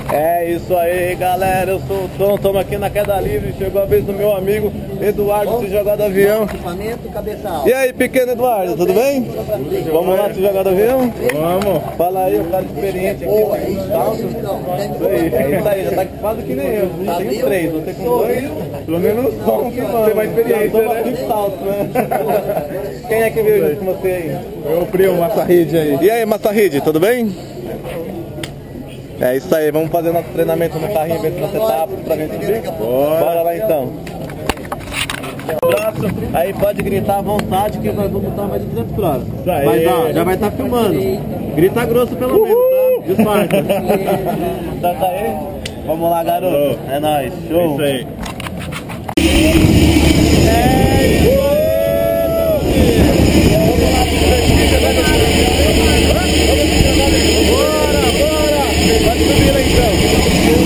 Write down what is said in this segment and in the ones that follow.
É isso aí, galera. Eu sou o Tom, estamos aqui na queda livre. Chegou a vez do meu amigo Eduardo se jogar do avião. Equipamento, cabeça alta. E aí, pequeno Eduardo, tudo bem? Vamos lá se jogar do avião? Vamos. Fala aí, o cara experiente aqui. É isso aí, já tá quase que nem eu. Já tenho 3, você com 2. Pelo menos um que tem mais experiência, né? Salto, né? Quem é que veio junto com você aí? Meu primo, Massarride aí. E aí, Massarride, tudo bem? É isso aí, vamos fazer nosso treinamento no carrinho, ver se você tá apto pra gente subir? Bora lá então. Abraço. Aí pode gritar à vontade que nós vamos botar mais de 200 por hora. Mas ó, já vai estar filmando. Grita grosso pelo menos, tá? Disfarça. Tá aí? Vamos lá, garoto. É nóis. Show. Isso aí. Pode subir lá então.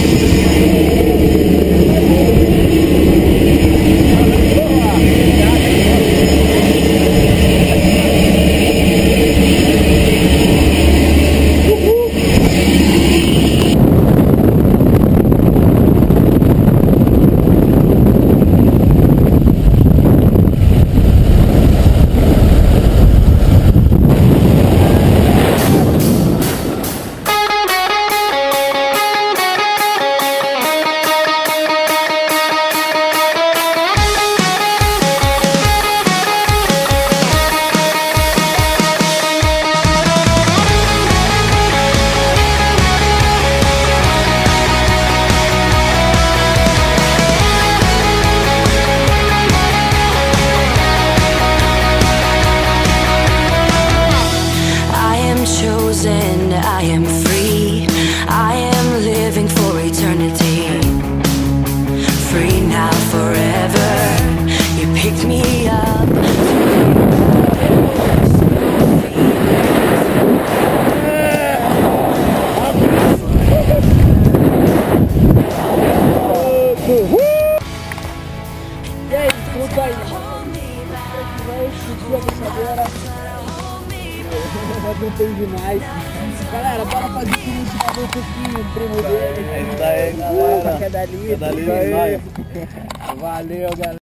I am free, I am living for eternity. Free now, forever. You picked me up. E aí, tudo aí? Esse dia dessa não tem demais. Galera, bora fazer o seguinte, fazer um pouquinho, o primo dele. É isso aí, galera. Queda livre. Queda livre, Valeu, galera.